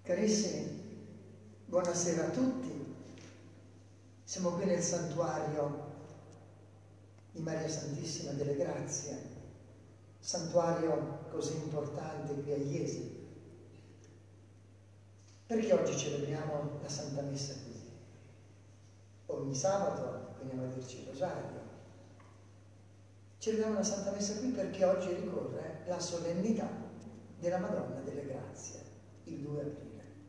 Carissimi, buonasera a tutti. Siamo qui nel santuario di Maria Santissima delle Grazie, santuario così importante qui a Iesi. Perché oggi celebriamo la Santa Messa qui? Ogni sabato veniamo a dirci il rosario. Celebriamo la Santa Messa qui perché oggi ricorre la solennità della Madonna delle Grazie, il 2 aprile.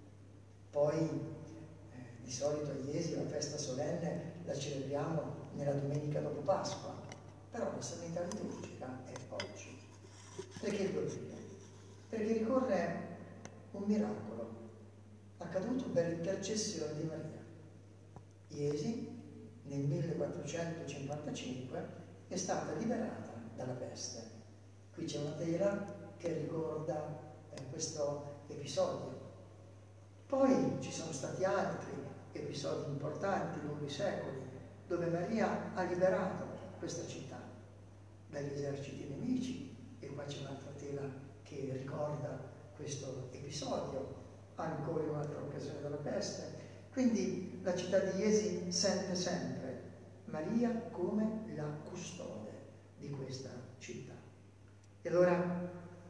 Poi di solito a Iesi la festa solenne la celebriamo nella domenica dopo Pasqua, però la solennità liturgica è oggi. Perché il 2 aprile? Perché ricorre un miracolo accaduto per intercessione di Maria. Iesi nel 1455 è stata liberata dalla peste. Qui c'è una tela che ricorda questo episodio. Poi ci sono stati altri episodi importanti lungo i secoli dove Maria ha liberato questa città dagli eserciti nemici, e qua c'è un'altra tela che ricorda questo episodio, ancora in un'altra occasione della peste. Quindi la città di Iesi sente sempre Maria come la custode di questa città. E allora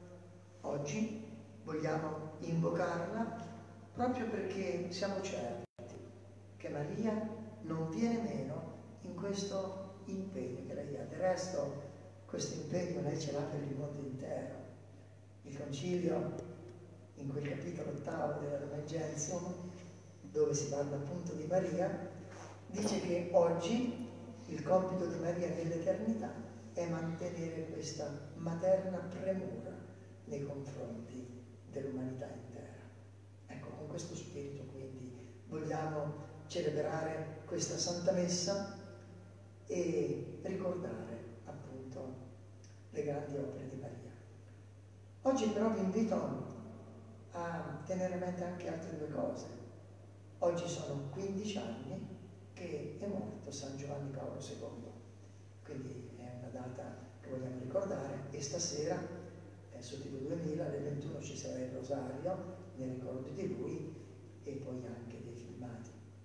oggi vogliamo invocarla proprio perché siamo certi che Maria non viene meno in questo impegno che lei ha. Del resto questo impegno lei ce l'ha per il mondo intero. Il Concilio, in quel capitolo 8 della Lumen Gentium, dove si parla appunto di Maria, dice che oggi il compito di Maria nell'eternità è mantenere questa materna premura nei confronti dell'umanità intera. Ecco, con questo spirito quindi vogliamo celebrare questa Santa Messa e ricordare appunto le grandi opere di Maria. Oggi però vi invito a tenere a mente anche altre due cose. Oggi sono 15 anni che è morto San Giovanni Paolo II, quindi è una data che vogliamo ricordare, e stasera su TV 2000 alle 21 ci sarà il rosario nei ricordi di lui e poi anche dei filmati.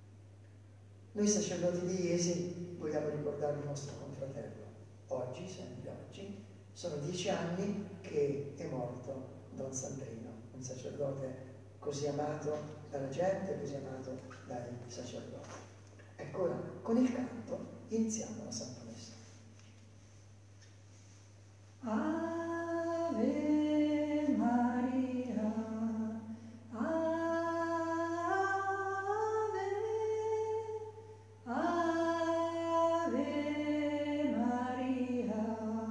Noi sacerdoti di Iesi vogliamo ricordare il nostro confratello. Oggi, sempre oggi, sono 10 anni che è morto Don Sandrino, un sacerdote così amato dalla gente, così amato dai sacerdoti. Ecco, ora con il canto iniziamo la Santa Messa. Ave Maria, Ave, Ave Maria,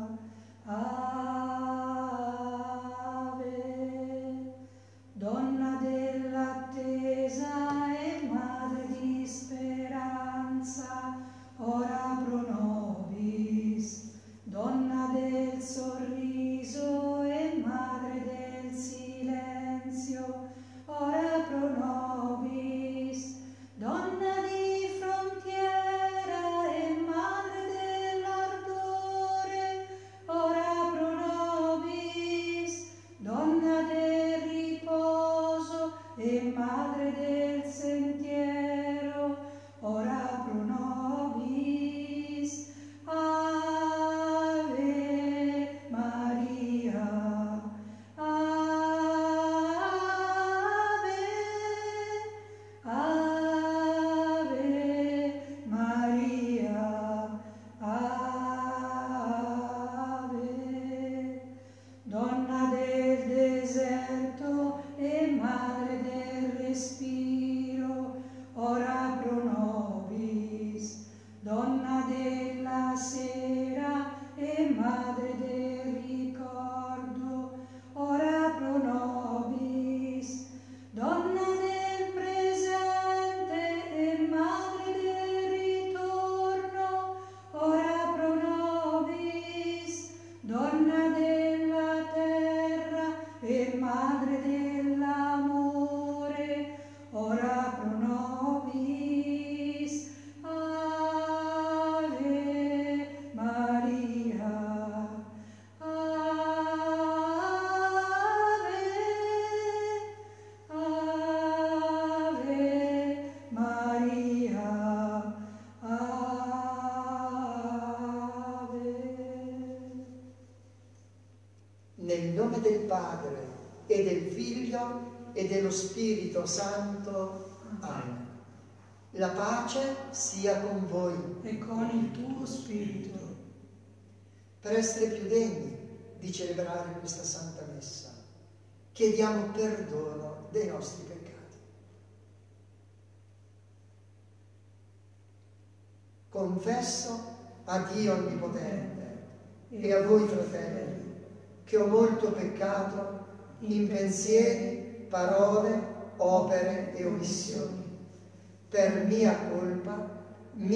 Ave, donna dell'attesa e madre di speranza, ora pro nobis, donna del sorriso e madre del silenzio, ora pro nobis, donna di frontiera e madre dell'ardore, ora pro nobis, donna del riposo e madre del sentiero, ora pro nobis. Ave Maria, Ave, Ave Maria, Ave, donna del deserto e madre del respiro, ora pro nobis, donna della sera e madre del ricordo, ora pro nobis, donna del presente e madre del ritorno, ora pro nobis, donna della terra e madre dell'amore, ora pro nobis. Ave Maria, Nel nome del Padre e del Figlio e dello Spirito Santo. Amen. La pace sia con voi. E con il tuo spirito. Per essere più degni di celebrare questa Santa Messa, chiediamo perdono dei nostri peccati. Confesso a Dio Onnipotente e a voi, fratelli, che ho molto peccato in pensieri, parole, opere e omissioni, per mia colpa,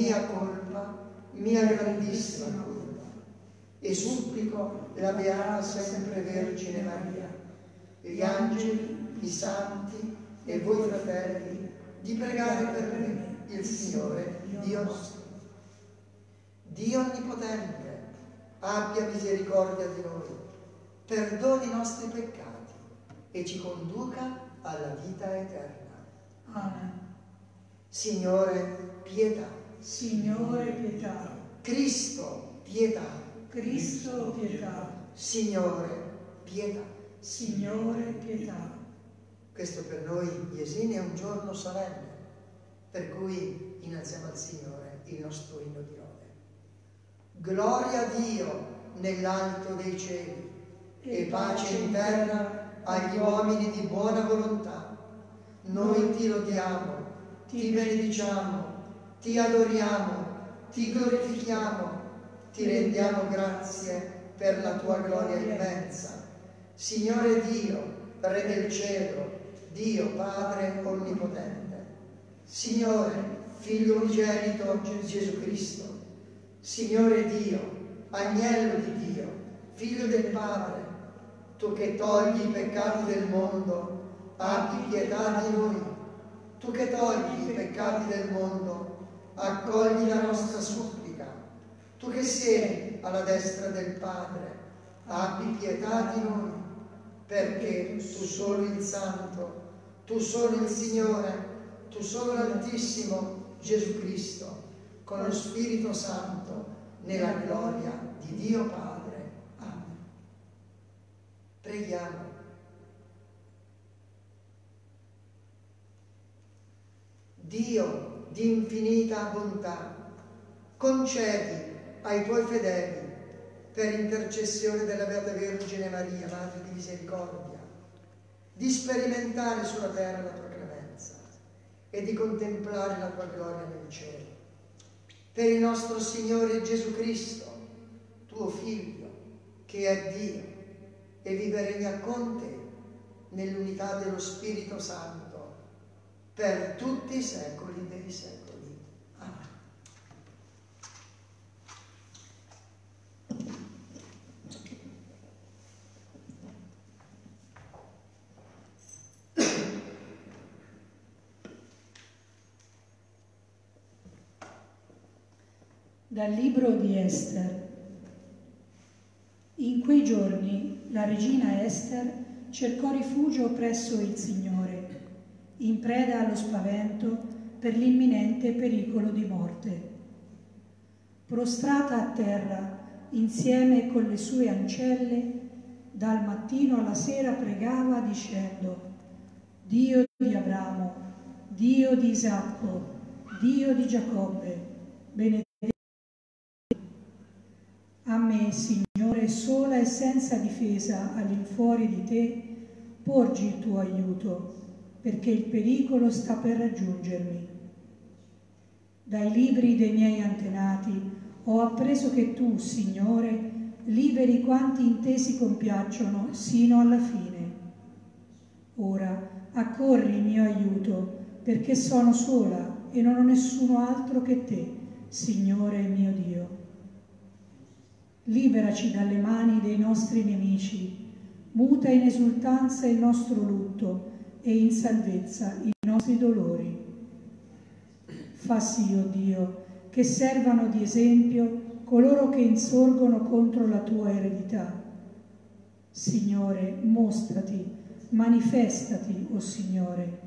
mia grandissima colpa. E supplico la Beata Sempre Vergine Maria, gli angeli, i santi e voi, fratelli, di pregare per me, il Signore, Dio nostro. Dio Onnipotente, abbia misericordia di noi, perdoni i nostri peccati e ci conduca alla vita eterna. Amen. Signore, pietà. Signore, pietà. Cristo, pietà. Cristo, pietà. Signore, pietà. Signore, pietà. Questo per noi Jesini è un giorno solenne, per cui innalziamo al Signore il nostro inno di lode. Gloria a Dio nell'alto dei cieli e pace in terra agli uomini di buona volontà. Noi ti lodiamo, ti benediciamo, ti adoriamo, ti glorifichiamo, ti rendiamo grazie per la tua gloria immensa. Signore Dio, Re del cielo, Dio Padre Onnipotente, Signore, Figlio unigenito Gesù Cristo, Signore Dio, Agnello di Dio, Figlio del Padre, tu che togli i peccati del mondo, abbi pietà di noi. Tu che togli i peccati del mondo, accogli la nostra supplica. Tu che siedi alla destra del Padre, abbi pietà di noi, perché tu solo il Santo, tu solo il Signore, tu solo l'Altissimo Gesù Cristo, con lo Spirito Santo, nella gloria di Dio Padre. Amen. Preghiamo. Dio di infinita bontà, concedi ai tuoi fedeli, per intercessione della Beata Vergine Maria, Madre di Misericordia, di sperimentare sulla terra la tua clemenza e di contemplare la tua gloria nel cielo. Per il nostro Signore Gesù Cristo, tuo Figlio, che è Dio e vive e regna con te nell'unità dello Spirito Santo, per tutti i secoli dei secoli. Amen. Dal libro di Ester. In quei giorni la regina Ester cercò rifugio presso il Signore, in preda allo spavento per l'imminente pericolo di morte. Prostrata a terra insieme con le sue ancelle, dal mattino alla sera pregava dicendo: Dio di Abramo, Dio di Isacco, Dio di Giacobbe, benedetto a me, Signore, sola e senza difesa all'infuori di te, porgi il tuo aiuto, perché il pericolo sta per raggiungermi. Dai libri dei miei antenati ho appreso che tu, Signore, liberi quanti in te si compiacciono sino alla fine. Ora accorri in mio aiuto, perché sono sola e non ho nessuno altro che te, Signore mio Dio. Liberaci dalle mani dei nostri nemici, muta in esultanza il nostro lutto e in salvezza i nostri dolori. Fa sì, o Dio, che servano di esempio coloro che insorgono contro la tua eredità. Signore, mostrati, manifestati, o Signore.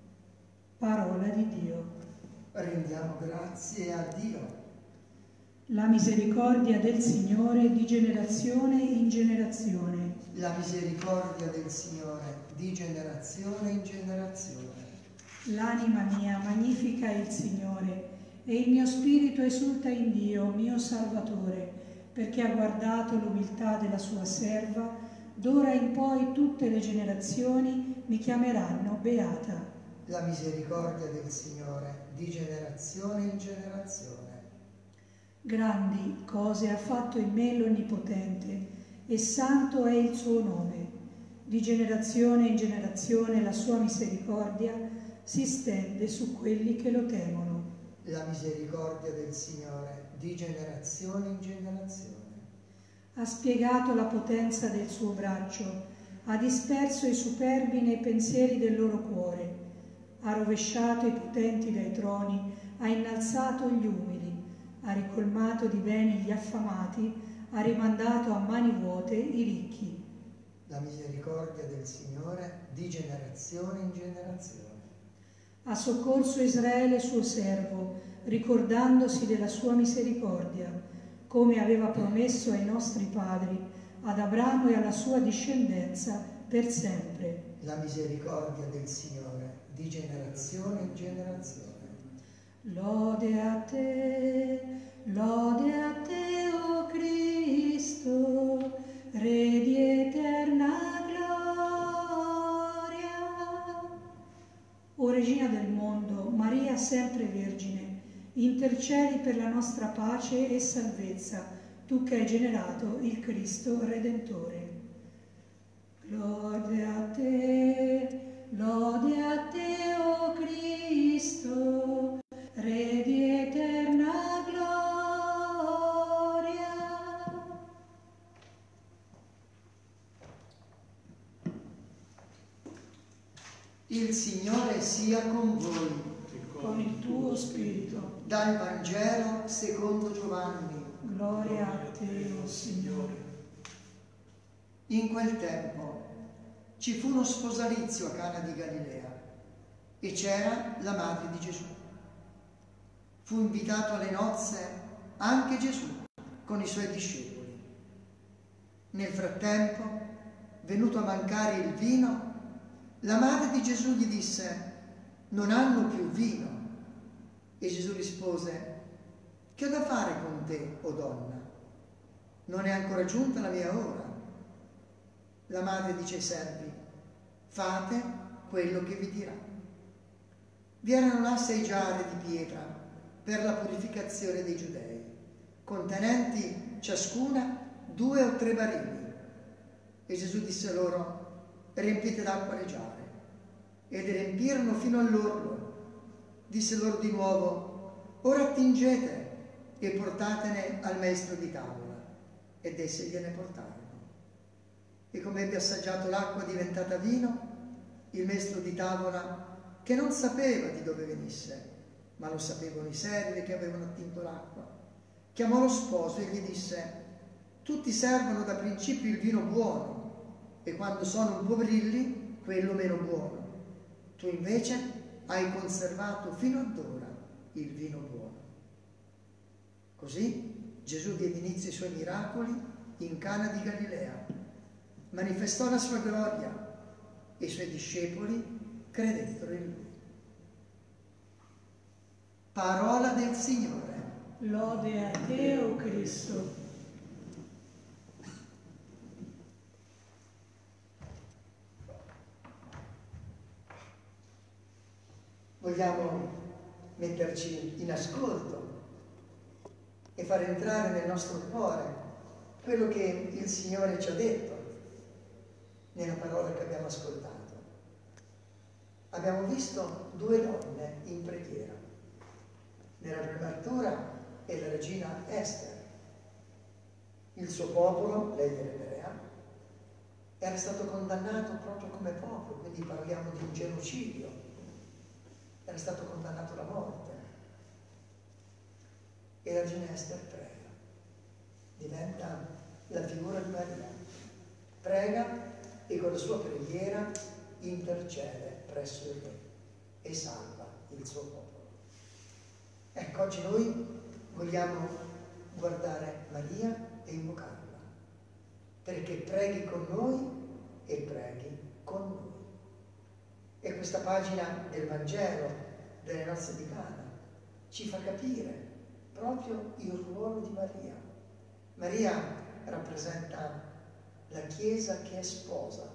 Parola di Dio. Rendiamo grazie a Dio. La misericordia del Signore di generazione in generazione. La misericordia del Signore di generazione in generazione. L'anima mia magnifica il Signore, e il mio spirito esulta in Dio, mio Salvatore, perché ha guardato l'umiltà della sua serva. D'ora in poi tutte le generazioni mi chiameranno beata. La misericordia del Signore di generazione in generazione. Grandi cose ha fatto in me l'Onnipotente, e santo è il suo nome. Di generazione in generazione la sua misericordia si stende su quelli che lo temono. La misericordia del Signore di generazione in generazione. Ha spiegato la potenza del suo braccio, ha disperso i superbi nei pensieri del loro cuore, ha rovesciato i potenti dai troni, ha innalzato gli umili, ha ricolmato di beni gli affamati, ha rimandato a mani vuote i ricchi. La misericordia del Signore di generazione in generazione. Ha soccorso Israele suo servo, ricordandosi della sua misericordia, come aveva promesso ai nostri padri, ad Abramo e alla sua discendenza per sempre. La misericordia del Signore di generazione in generazione. Lode a te, o Cristo, Re di eterna gloria. O Regina del mondo, Maria sempre Vergine, intercedi per la nostra pace e salvezza, tu che hai generato il Cristo Redentore. Lode a te, o Cristo, Re di eterna gloria. Il Signore sia con voi. Con il tuo spirito. Dal Vangelo secondo Giovanni. Gloria a te, o Signore. In quel tempo ci fu uno sposalizio a Cana di Galilea e c'era la madre di Gesù. Fu invitato alle nozze anche Gesù con i suoi discepoli. Nel frattempo, venuto a mancare il vino, la madre di Gesù gli disse: non hanno più vino. E Gesù rispose: che ho da fare con te, o donna? Non è ancora giunta la mia ora. La madre dice ai servi: fate quello che vi dirà. Vi erano là 6 giare di pietra per la purificazione dei giudei, contenenti ciascuna 2 o 3 barili. E Gesù disse loro: riempite d'acqua le giare. Ed riempirono fino all'orlo. Disse loro di nuovo: ora attingete e portatene al maestro di tavola. Ed essi gliene portarono. E come ebbe assaggiato l'acqua diventata vino, il maestro di tavola, che non sapeva di dove venisse, ma lo sapevano i servi che avevano attinto l'acqua, chiamò lo sposo e gli disse: tutti servono da principio il vino buono, e quando sono un po' brilli, quello meno buono. Tu invece hai conservato fino ad ora il vino buono. Così Gesù diede inizio ai suoi miracoli in Cana di Galilea, manifestò la sua gloria e i suoi discepoli credettero in lui. Parola del Signore. Lode a te, o Cristo. Vogliamo metterci in ascolto e far entrare nel nostro cuore quello che il Signore ci ha detto nella parola che abbiamo ascoltato. Abbiamo visto 2 donne in preghiera. Nella prima lettura è la regina Ester. Il suo popolo, lei era ebrea, era stato condannato proprio come popolo, quindi parliamo di un genocidio. Era stato condannato alla morte. E la regina Ester prega. Diventa la figura di Maria. Prega e con la sua preghiera intercede presso il Re e salva il suo popolo. Ecco, oggi noi vogliamo guardare Maria e invocarla, perché preghi con noi e preghi con noi. E questa pagina del Vangelo delle nozze di Cana ci fa capire proprio il ruolo di Maria. Maria rappresenta la Chiesa che è sposa.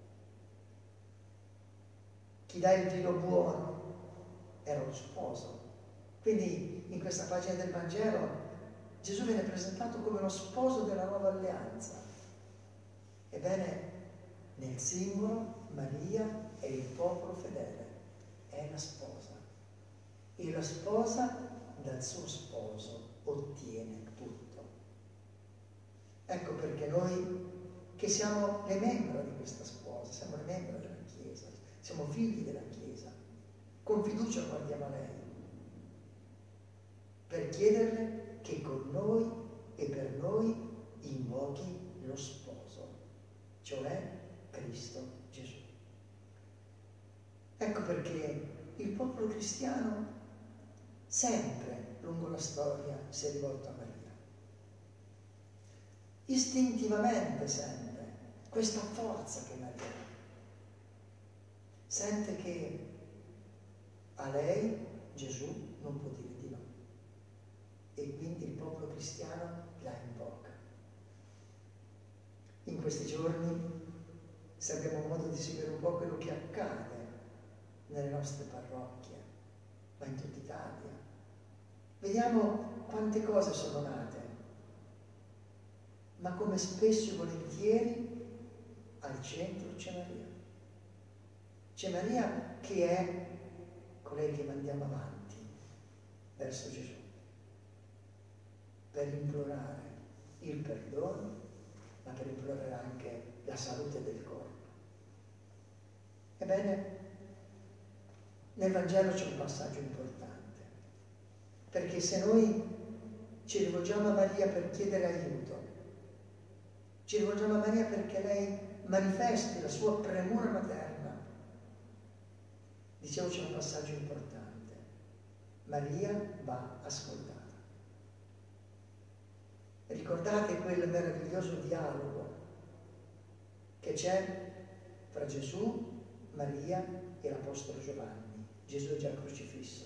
Chi dà il vino buono era lo sposo. Quindi in questa pagina del Vangelo Gesù viene presentato come lo sposo della nuova alleanza. Ebbene, nel simbolo Maria è il popolo fedele, è la sposa. E la sposa dal suo sposo ottiene tutto. Ecco perché noi, che siamo le membra di questa sposa, siamo le membra della Chiesa, siamo figli della Chiesa, con fiducia guardiamo a lei, per chiederle che con noi e per noi invochi lo sposo, cioè Cristo Gesù. Ecco perché il popolo cristiano sempre lungo la storia si è rivolto a Maria. Istintivamente sente questa forza che Maria ha. Sente che a lei Gesù non può dire di no. E quindi il popolo cristiano la invoca. In questi giorni, se abbiamo modo di seguire un po' quello che accade nelle nostre parrocchie, ma in tutta Italia, vediamo quante cose sono nate, ma come spesso e volentieri al centro c'è Maria. C'è Maria che è colei che mandiamo avanti verso Gesù, per implorare il perdono, ma per implorare anche la salute del corpo. Ebbene, nel Vangelo c'è un passaggio importante, perché se noi ci rivolgiamo a Maria per chiedere aiuto, ci rivolgiamo a Maria perché lei manifesti la sua premura materna, dicevo c'è un passaggio importante: Maria va ascoltata. Ricordate quel meraviglioso dialogo che c'è fra Gesù, Maria e l'Apostolo Giovanni. Gesù è già crocifisso.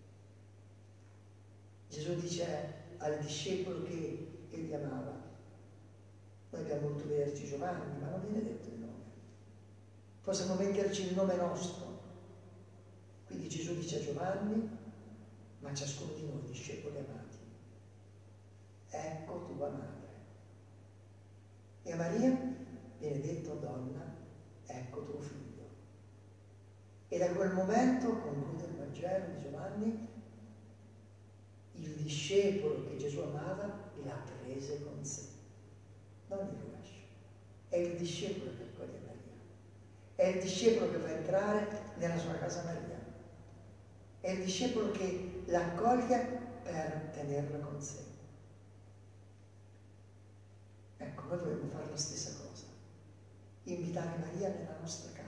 Gesù dice al discepolo che egli amava: noi abbiamo voluto vederci Giovanni, ma non viene detto il nome. Possiamo metterci il nome nostro. Quindi Gesù dice a Giovanni: ma ciascuno di noi, discepoli amati, ecco tua madre. E a Maria viene detto: donna, ecco tuo figlio. E da quel momento, conclude il Vangelo di Giovanni, il discepolo che Gesù amava la prese con sé, non il rilascia. È il discepolo che accoglie Maria, è il discepolo che fa entrare nella sua casa Maria, è il discepolo che l'accoglie per tenerla con sé. Ecco, noi dobbiamo fare la stessa cosa, invitare Maria nella nostra casa.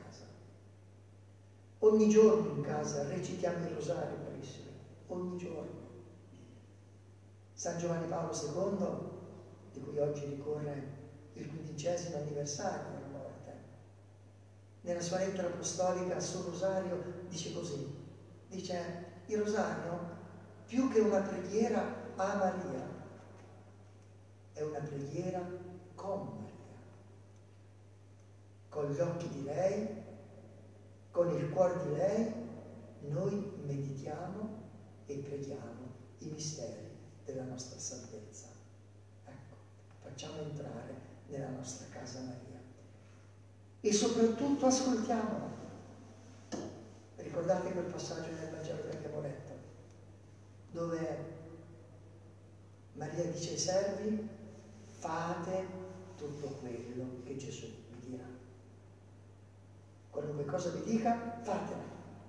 Ogni giorno in casa recitiamo il rosario, carissimi, ogni giorno. San Giovanni Paolo II, di cui oggi ricorre il 15° anniversario della morte, nella sua lettera apostolica sul rosario dice così, dice: il rosario, più che una preghiera a Maria, è una preghiera con Maria, con gli occhi di lei, con il cuore di lei, noi meditiamo e preghiamo i misteri della nostra salvezza. Ecco, facciamo entrare nella nostra casa Maria e soprattutto ascoltiamola. Ricordate quel passaggio nel Vangelo che abbiamo letto, dove Maria dice ai servi: fate tutto quello che Gesù vi dirà. Qualunque cosa vi dica, fatela.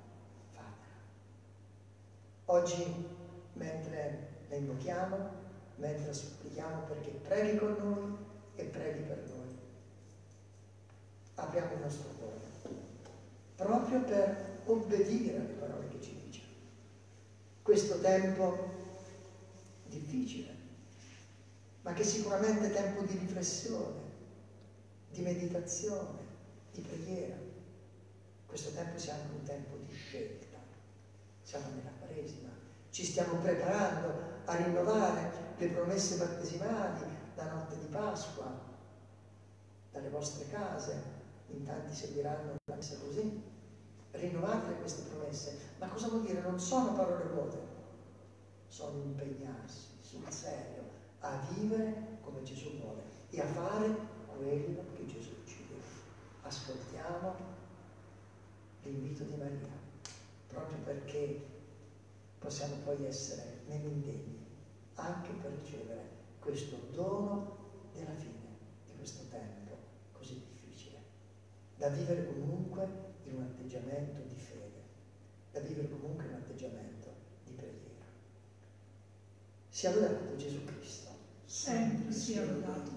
Oggi, mentre la invochiamo, mentre la supplichiamo perché preghi con noi e preghi per noi, apriamo il nostro cuore, proprio per obbedire alle parole che ci dice. Questo tempo difficile, ma che sicuramente è tempo di riflessione, di meditazione, di preghiera. Questo tempo sia anche un tempo di scelta. Siamo nella Quaresima, ci stiamo preparando a rinnovare le promesse battesimali la notte di Pasqua, dalle vostre case, in tanti seguiranno la messa così. Rinnovate queste promesse, ma cosa vuol dire? Non sono parole vuote, sono impegnarsi sul serio a vivere come Gesù vuole e a fare quello che Gesù ci dice. Ascoltiamo l'invito di Maria, proprio perché possiamo poi essere meno indegni anche per ricevere questo dono della fine di questo tempo così difficile, da vivere comunque in un atteggiamento di fede, da vivere comunque in un atteggiamento di preghiera. Sia lodato Gesù Cristo. Sempre sia lodato.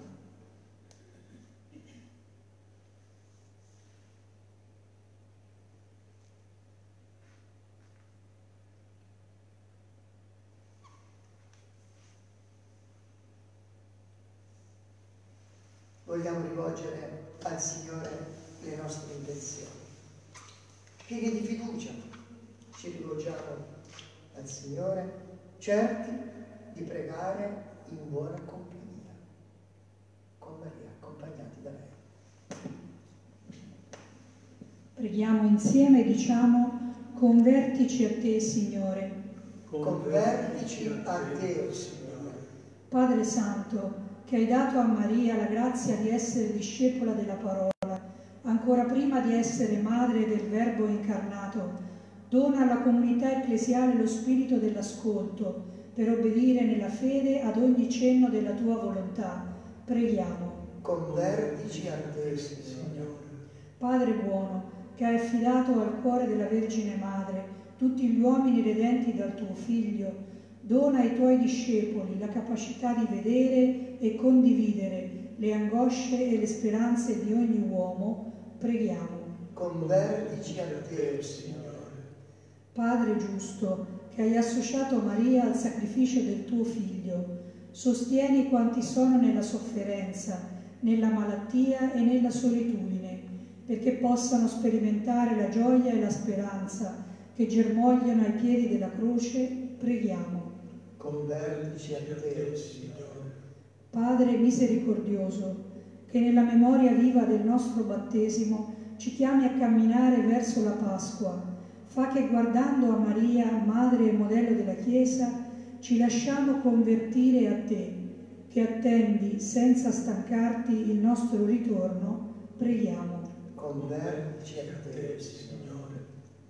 Vogliamo rivolgere al Signore le nostre intenzioni. Pieni di fiducia ci rivolgiamo al Signore, certi di pregare in buona compagnia, con Maria, accompagnati da lei. Preghiamo insieme e diciamo: convertici a te, Signore. Convertici a te, o Signore. Padre Santo, che hai dato a Maria la grazia di essere discepola della parola, ancora prima di essere madre del Verbo incarnato, dona alla comunità ecclesiale lo spirito dell'ascolto per obbedire nella fede ad ogni cenno della tua volontà. Preghiamo. Convertici a te, Signore. Padre buono, che hai affidato al cuore della Vergine Madre tutti gli uomini redenti dal tuo Figlio, dona ai tuoi discepoli la capacità di vedere e condividere le angosce e le speranze di ogni uomo. Preghiamo. Convertici a te, Signore. Padre giusto, che hai associato Maria al sacrificio del tuo Figlio, sostieni quanti sono nella sofferenza, nella malattia e nella solitudine, perché possano sperimentare la gioia e la speranza che germogliano ai piedi della croce. Preghiamo. Convertici a te, Signore. Padre misericordioso, che nella memoria viva del nostro battesimo ci chiami a camminare verso la Pasqua, fa che guardando a Maria, Madre e modello della Chiesa, ci lasciamo convertire a te, che attendi senza stancarti il nostro ritorno. Preghiamo. Convertici a te, Signore.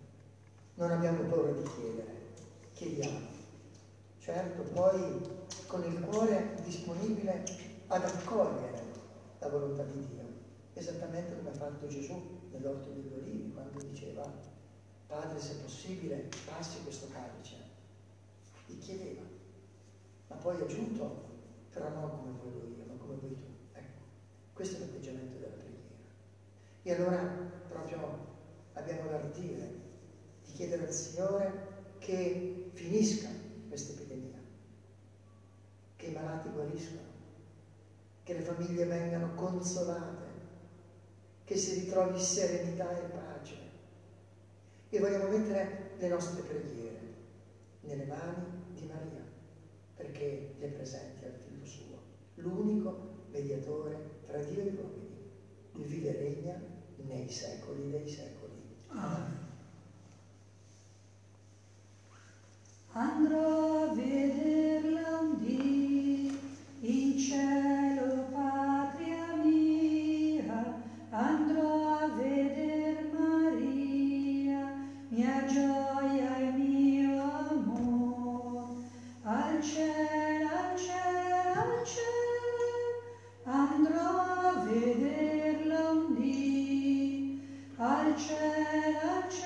Non abbiamo paura di chiedere, chiediamo. Certo, poi con il cuore disponibile ad accogliere la volontà di Dio, esattamente come ha fatto Gesù nell'Orto degli Olivi, quando diceva: Padre, se possibile, passi questo calice. Gli chiedeva, ma poi ha aggiunto: però non come voglio io, ma come vuoi tu. Ecco, questo è l'atteggiamento della preghiera. E allora proprio abbiamo l'ardire di chiedere al Signore che finisca questa epidemia, che i malati guariscano, che le famiglie vengano consolate, che si ritrovi serenità e pace. E vogliamo mettere le nostre preghiere nelle mani di Maria, perché le presenti al Figlio suo, l'unico mediatore tra Dio e gli uomini. Lui vive e regna nei secoli dei secoli. Amen. Andrò a vederla un dì in cielo, patria mia, andrò a veder Maria, mia gioia e mio amor. Al cielo, al cielo, al cielo, andrò a vederla un dì, al cielo, al cielo.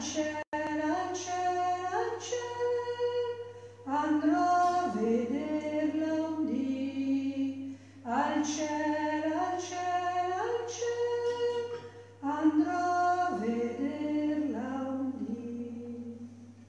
cielo, al cielo, al cielo, andrò a vederla un dì. Al cielo, al cielo, al cielo, andrò a vederla un dì.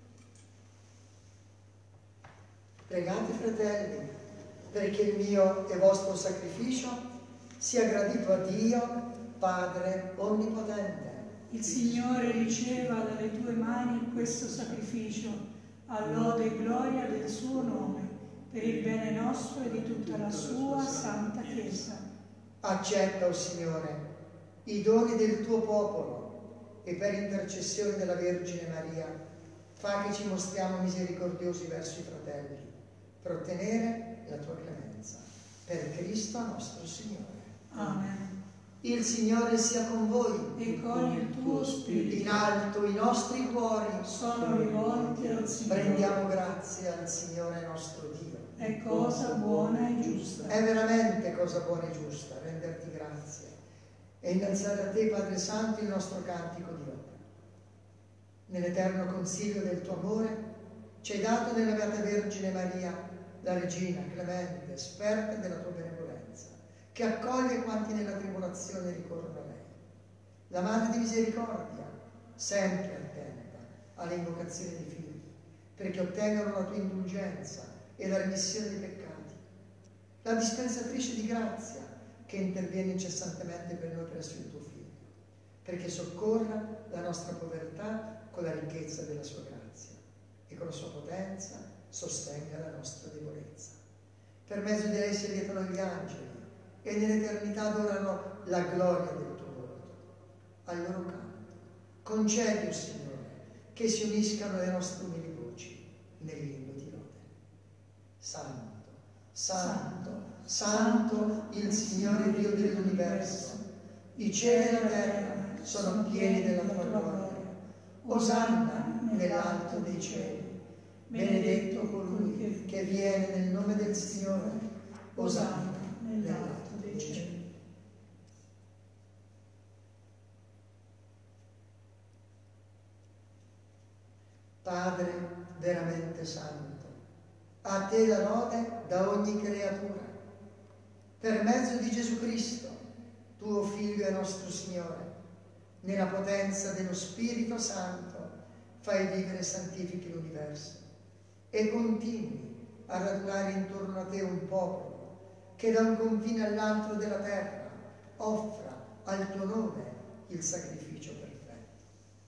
Pregate, fratelli, perché il mio e vostro sacrificio sia gradito a Dio, Padre Onnipotente. Il Signore riceva dalle tue mani questo sacrificio, a lode e gloria del suo nome, per il bene nostro e di tutta la sua santa Chiesa. Accetta, o Signore, i doni del tuo popolo e per intercessione della Vergine Maria, fa che ci mostriamo misericordiosi verso i fratelli, per ottenere la tua clemenza. Per Cristo nostro Signore. Amen. Il Signore sia con voi. E con il tuo spirito. In alto i nostri cuori Sono rivolti al Signore. Prendiamo grazie al Signore nostro Dio. È cosa buona e giusta. È veramente cosa buona e giusta renderti grazie e innalzare a te, Padre Santo, il nostro cantico di lode. Nell'eterno consiglio del tuo amore ci hai dato nella Beata Vergine Maria, la Regina clemente, esperta della tua benevolenza, che accoglie quanti nella tribolazione ricorrono a lei. La Madre di misericordia, sempre attenta alle invocazioni dei figli, perché ottengano la tua indulgenza e la remissione dei peccati. La dispensatrice di grazia, che interviene incessantemente per noi presso il tuo Figlio, perché soccorra la nostra povertà con la ricchezza della sua grazia e con la sua potenza sostenga la nostra debolezza. Per mezzo di lei si lietano gli angeli e nell'eternità adorano la gloria del tuo volto. Al loro canto concedi, o Signore, che si uniscano le nostre umili voci nell'inno di lode. Santo, Santo, Santo, il Signore Dio dell'universo, i cieli e la terra sono pieni della tua gloria. Osanna nell'alto dei cieli, benedetto colui che viene nel nome del Signore. Osanna nell'alto dei cieli. Padre veramente santo, a te la lode da ogni creatura. Per mezzo di Gesù Cristo, tuo Figlio e nostro Signore, nella potenza dello Spirito Santo, fai vivere e santifichi l'universo e continui a radunare intorno a te un popolo che da un confine all'altro della terra offra al tuo nome il sacrificio perfetto.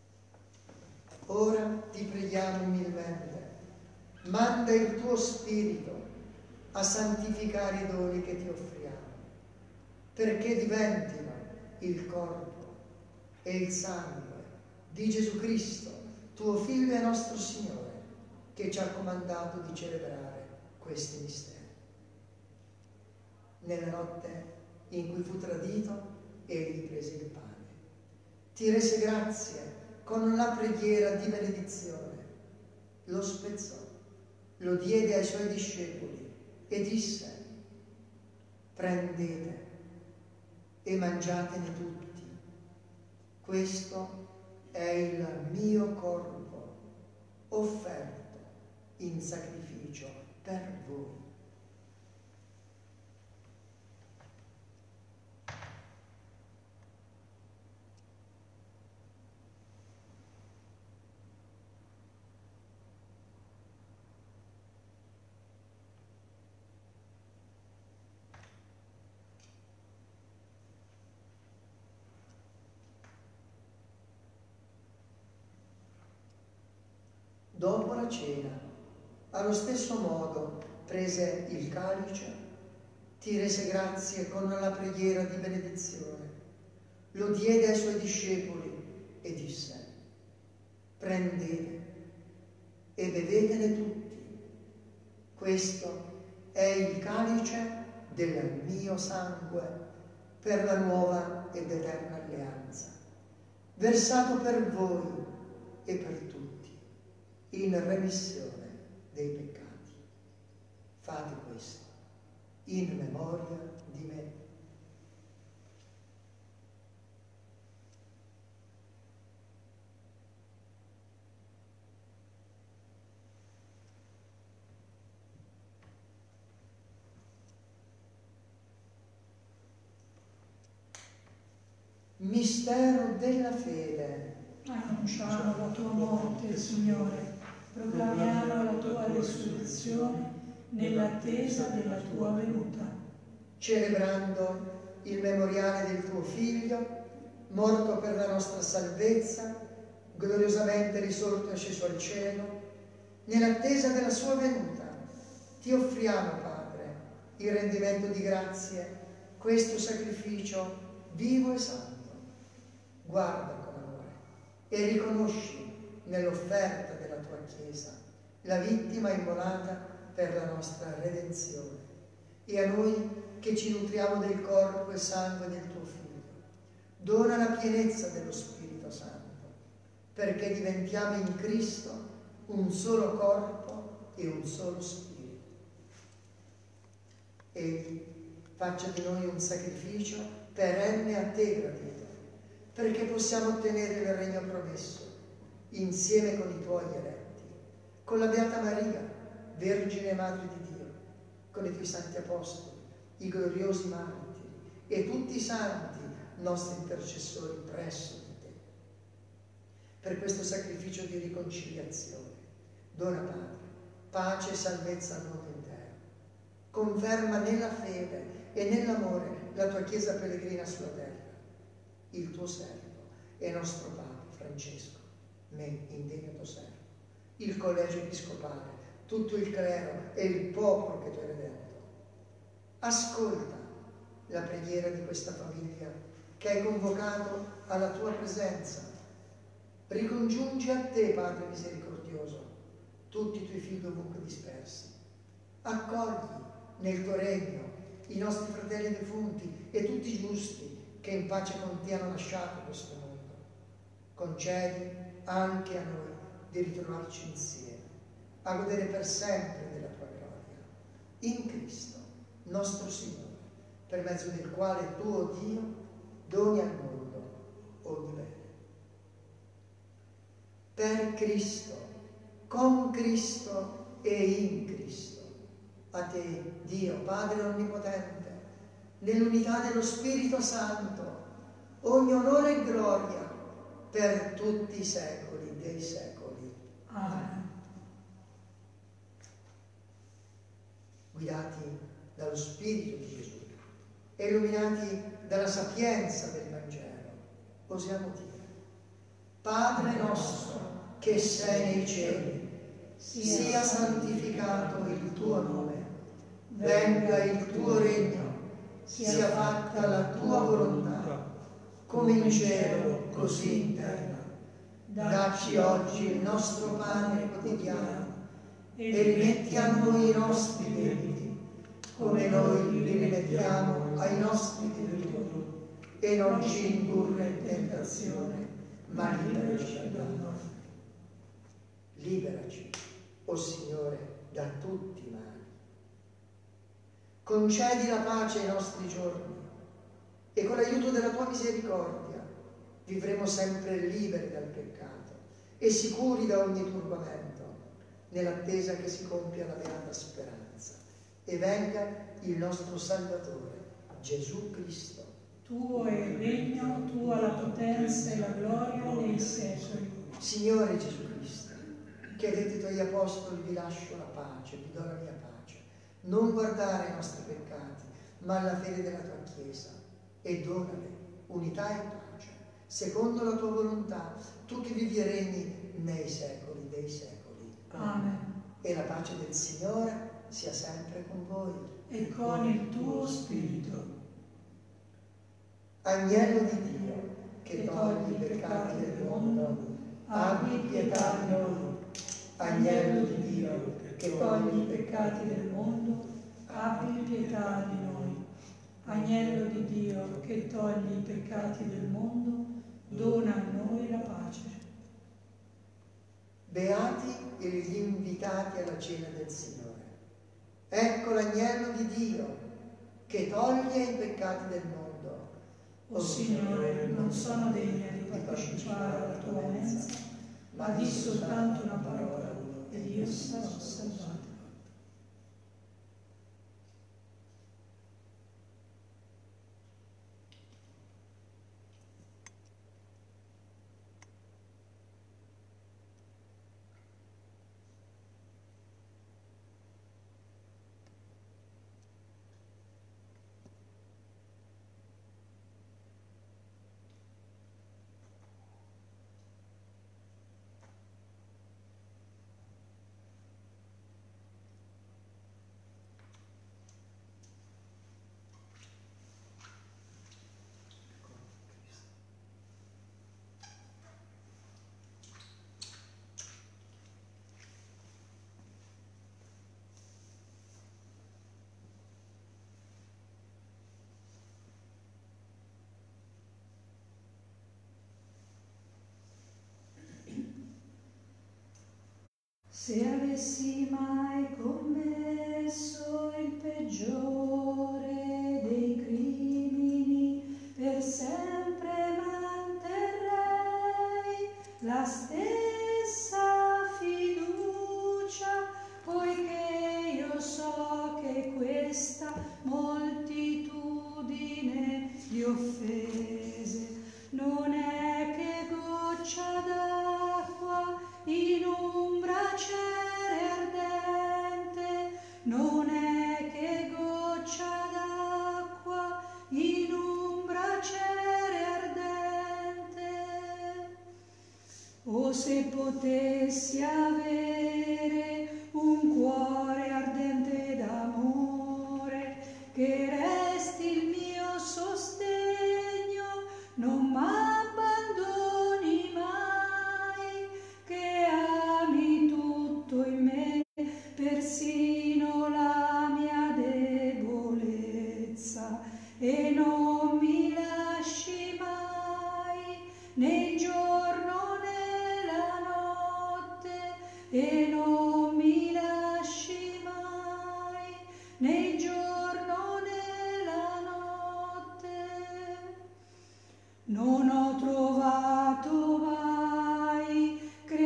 Ora ti preghiamo umilmente, manda il tuo Spirito a santificare i doni che ti offriamo, perché diventino il corpo e il sangue di Gesù Cristo, tuo Figlio e nostro Signore, che ci ha comandato di celebrare questi misteri. Nella notte in cui fu tradito, egli prese il pane, ti rese grazie con la preghiera di benedizione, lo spezzò, lo diede ai suoi discepoli e disse: prendete e mangiatene tutti, questo è il mio corpo offerto in sacrificio per voi. Dopo la cena, allo stesso modo, prese il calice, ti rese grazie con la preghiera di benedizione, lo diede ai suoi discepoli e disse: prendete e bevetene tutti, questo è il calice del mio sangue per la nuova ed eterna alleanza, versato per voi e per tutti in remissione dei peccati. Fate questo in memoria di me. Mistero della fede. Annunciamo la tua morte, Signore, proclamiamo la tua resurrezione nell'attesa della tua venuta. Celebrando il memoriale del tuo Figlio, morto per la nostra salvezza, gloriosamente risorto e asceso al cielo, nell'attesa della sua venuta, ti offriamo, Padre, il rendimento di grazie, questo sacrificio vivo e santo. Guarda con amore e riconosci nell'offerta della tua Chiesa la vittima immolata per la nostra redenzione. E a noi che ci nutriamo del corpo e sangue del tuo Figlio, dona la pienezza dello Spirito Santo, perché diventiamo in Cristo un solo corpo e un solo Spirito. Egli faccia di noi un sacrificio perenne a te gradito, perché possiamo ottenere il regno promesso, insieme con i tuoi eletti, con la Beata Maria, Vergine Madre di Dio, con i tuoi santi apostoli, i gloriosi martiri e tutti i santi nostri intercessori presso di te. Per questo sacrificio di riconciliazione, dona, Padre, pace e salvezza al mondo intero. Conferma nella fede e nell'amore la tua Chiesa pellegrina sulla terra, il tuo servo e nostro Papa Francesco, me indegno servo, il collegio episcopale, tutto il clero e il popolo che tu hai redento. Ascolta la preghiera di questa famiglia che hai convocato alla tua presenza. Ricongiungi a te, Padre misericordioso, tutti i tuoi figli ovunque dispersi. Accogli nel tuo regno i nostri fratelli defunti e tutti i giusti che in pace con te hanno lasciato questo mondo. Concedi anche a noi di ritrovarci insieme, a godere per sempre della tua gloria, in Cristo, nostro Signore, per mezzo del quale tu, o Dio, doni al mondo ogni bene. Per Cristo, con Cristo e in Cristo, a te, Dio, Padre Onnipotente, nell'unità dello Spirito Santo, ogni onore e gloria per tutti i secoli dei secoli. Amen. Guidati dallo Spirito di Gesù e illuminati dalla sapienza del Vangelo, osiamo dire: Padre nostro che sei nei cieli, sia santificato il tuo nome, venga il tuo regno, sia fatta la tua volontà, come in cielo, così in terra. Dacci oggi il nostro pane quotidiano e rimetti a noi i nostri debiti, come noi li rimettiamo ai nostri debitori, e non ci indurre in tentazione, ma liberaci dal male. Liberaci, o Signore, da tutti i mali. Concedi la pace ai nostri giorni e con l'aiuto della tua misericordia vivremo sempre liberi dal peccato e sicuri da ogni turbamento, nell'attesa che si compia la beata speranza e venga il nostro Salvatore, Gesù Cristo. Tuo è il regno, tua la potenza e la gloria nei secoli. Signore Gesù Cristo, che hai detto ai tuoi apostoli: vi lascio la pace, vi do la mia pace. Non guardare ai nostri peccati, ma alla fede della tua Chiesa, e donale unità e pace, secondo la tua volontà, tu che vivi e regni nei secoli dei secoli. Amen. E la pace del Signore sia sempre con voi. E con il tuo spirito. Agnello di Dio, che togli i peccati del mondo, abbi pietà di noi. Agnello di Dio, che togli i peccati del mondo, abbi pietà di noi. Agnello di Dio, che togli i peccati del mondo, dona a noi la pace. Beati gli invitati alla cena del Signore. Ecco l'agnello di Dio, che toglie i peccati del mondo. O Signore, non sono degna di partecipare alla tua mensa, ma di soltanto una parola ed io sarò salvato. Se avessi mai commesso il peggiore dei crimini, per sempre manterrei la stessa fiducia, poiché io so che questa moltitudine di offese non è che goccia d'acqua in un braciere ardente, non è che goccia d'acqua in un braciere ardente. O se potessi avere un cuore ardente d'amore, che resti il mio sostegno, non m'abbandoni mai, che ami tutto in me, persino la mia debolezza, e non mi lasci mai né il giorno né la notte, e non mi lasci mai né il giorno né la notte. Non ho trovato mai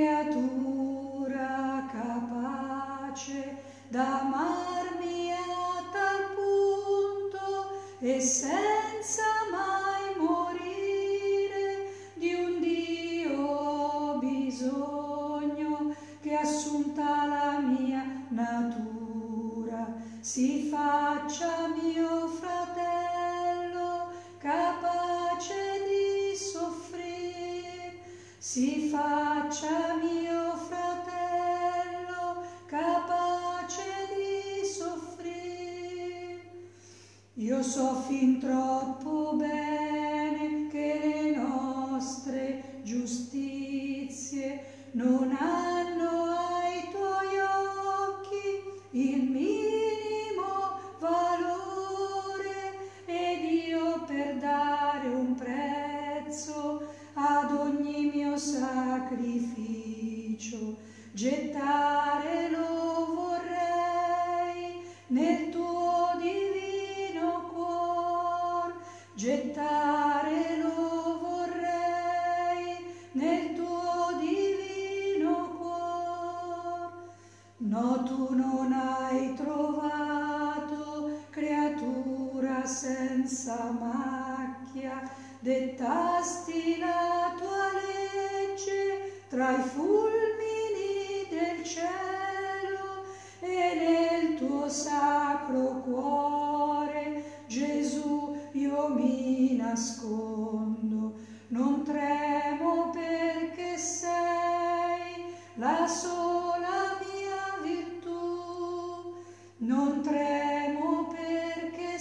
creatura capace d'amarmi a tal punto, e senza mai morire di un Dio ho bisogno, che assunta la mia natura si faccia mio fratello, capace di soffrire, si faccia mio fratello, capace di soffrire. Io so fin troppo bene che le nostre giustizie non hanno ai tuoi occhi il minimo valore, ed io per dare un prezzo ad ogni mio sacrificio gettare lo vorrei nel tuo divino cuor, gettare lo vorrei nel tuo divino cuor. No, tu non hai trovato creatura senza macchia, dettasti la tua legge tra i fulmini del cielo, e nel tuo sacro cuore, Gesù, io mi nascondo, non tremo perché sei la sola mia virtù, non tremo perché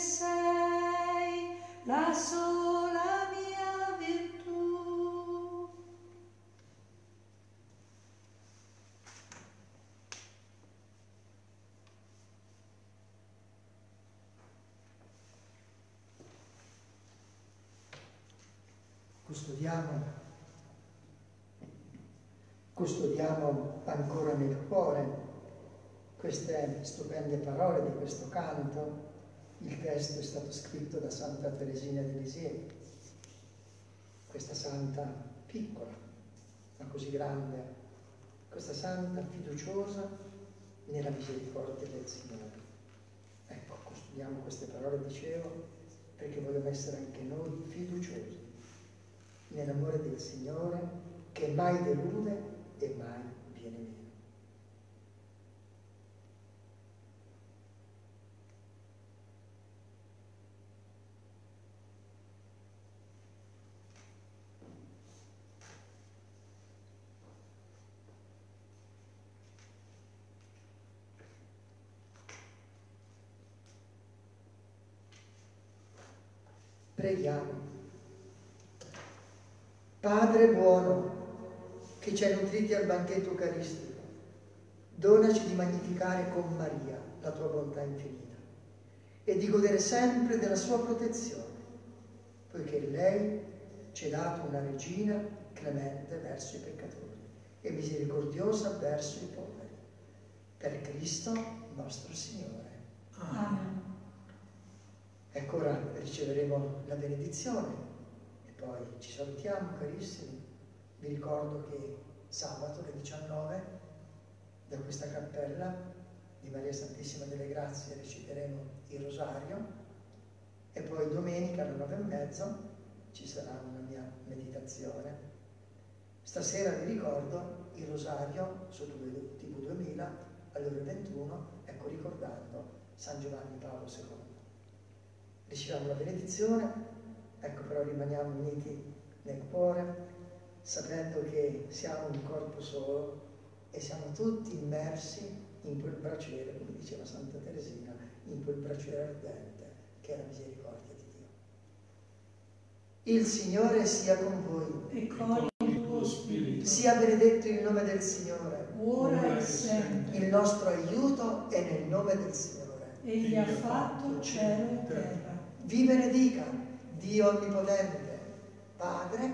sei la sola mia virtù. Custodiamo ancora nel cuore queste stupende parole di questo canto. Il testo è stato scritto da Santa Teresina di Lisieux, questa santa piccola, ma così grande, questa santa fiduciosa nella misericordia del Signore. Ecco, custodiamo queste parole, dicevo, perché vogliamo essere anche noi fiduciosi nell'amore del Signore, che mai delude e mai viene meno. Preghiamo. Padre buono, che ci hai nutriti al banchetto eucaristico, donaci di magnificare con Maria la tua bontà infinita e di godere sempre della sua protezione, poiché lei ci ha dato una regina clemente verso i peccatori e misericordiosa verso i poveri. Per Cristo nostro Signore. Amen. Ecco, ora riceveremo la benedizione e poi ci salutiamo, carissimi. Vi ricordo che sabato alle 19 da questa cappella di Maria Santissima delle Grazie reciteremo il Rosario e poi domenica alle 9:30 ci sarà una mia meditazione. Stasera vi ricordo il Rosario su TV2000 alle ore 21, ecco, ricordando San Giovanni Paolo II. Riceviamo la benedizione, ecco, però rimaniamo uniti nel cuore, sapendo che siamo un corpo solo e siamo tutti immersi in quel braciere, come diceva Santa Teresina, in quel braciere ardente che è la misericordia di Dio. Il Signore sia con voi. E con il tuo spirito. Sia benedetto il nome del Signore. Ora e sempre. Il nostro aiuto è nel nome del Signore. Egli ha fatto cielo e terra. Vi benedica Dio Onnipotente, Padre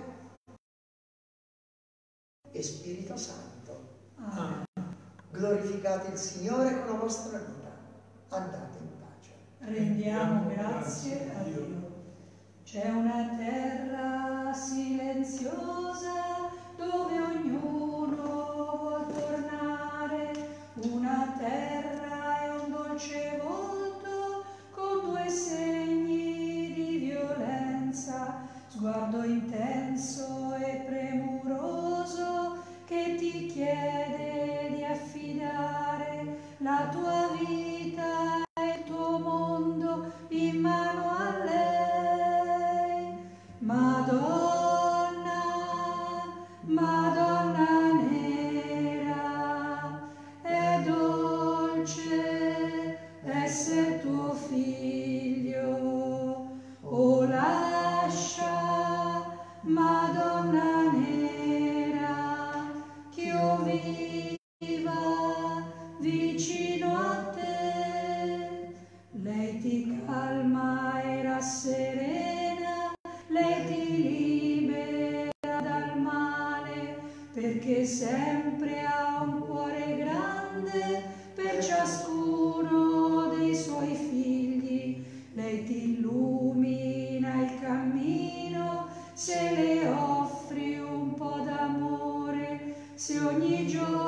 e Spirito Santo. Amen. Glorificate il Signore con la vostra vita. Andate in pace. Rendiamo grazie a Dio. C'è una terra silenziosa dove ognuno vuol tornare, una terra e un dolce volto con due segni di violenza, sguardo intenso e premuroso che ti chiede di affidare la tua vita e il tuo mondo in mano a lei. Madonna, Madonna nera, è dolce essere tuo figlio. Oh, lascia, Madonna nera, ch'io viva vicino a te. Lei ti calma e rasserena, lei ti libera dal male, perché sempre ha un cuore grande per ciascuno dei suoi figli. Lei ti illumina il cammino se le offri un po' d'amore, se ogni giorno